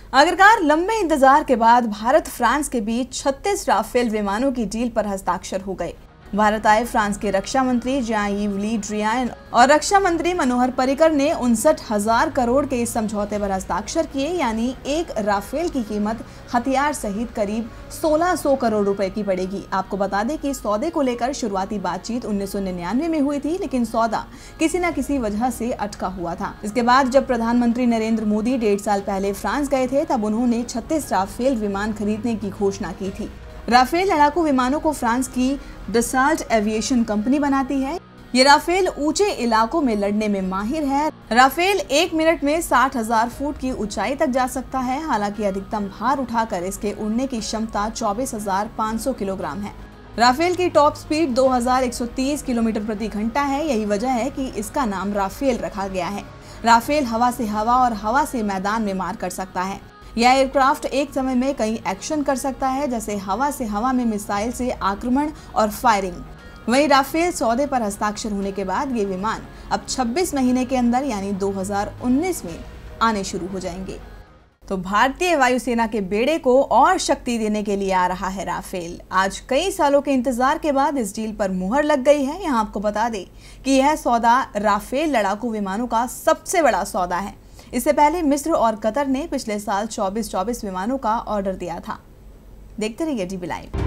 आखिरकार लंबे इंतजार के बाद भारत फ्रांस के बीच 36 राफेल विमानों की डील पर हस्ताक्षर हो गए। भारत आए फ्रांस के रक्षा मंत्री जेan-यves ले ड्रियन और रक्षा मंत्री मनोहर पर्रिकर ने 59,000 करोड़ के इस समझौते पर हस्ताक्षर किए, यानी एक राफेल की कीमत हथियार सहित करीब 1600 करोड़ रुपए की पड़ेगी। आपको बता दें कि सौदे को लेकर शुरुआती बातचीत 1999 में हुई थी, लेकिन सौदा किसी न किसी वजह से अटका हुआ था। इसके बाद जब प्रधानमंत्री नरेंद्र मोदी 1.5 साल पहले फ्रांस गए थे, तब उन्होंने 36 राफेल विमान खरीदने की घोषणा की थी। राफेल लड़ाकू विमानों को फ्रांस की डसाल्ट एविएशन कंपनी बनाती है। ये राफेल ऊंचे इलाकों में लड़ने में माहिर है। राफेल 1 मिनट में 60,000 फुट की ऊंचाई तक जा सकता है। हालांकि अधिकतम भार उठाकर इसके उड़ने की क्षमता 24,500 किलोग्राम है। राफेल की टॉप स्पीड 2130 किलोमीटर प्रति घंटा है। यही वजह है कि इसका नाम राफेल रखा गया है। राफेल हवा से हवा और हवा से मैदान में मार कर सकता है। यह एयरक्राफ्ट एक समय में कई एक्शन कर सकता है, जैसे हवा से हवा में मिसाइल से आक्रमण और फायरिंग। वहीं राफेल सौदे पर हस्ताक्षर होने के बाद ये विमान अब 26 महीने के अंदर यानी 2019 में आने शुरू हो जाएंगे। तो भारतीय वायुसेना के बेड़े को और शक्ति देने के लिए आ रहा है राफेल। आज कई सालों के इंतजार के बाद इस डील पर मुहर लग गई है। यहाँ आपको बता दें कि यह सौदा राफेल लड़ाकू विमानों का सबसे बड़ा सौदा है। इससे पहले मिस्र और कतर ने पिछले साल 24 विमानों का ऑर्डर दिया था। देखते रहिए DB लाइव।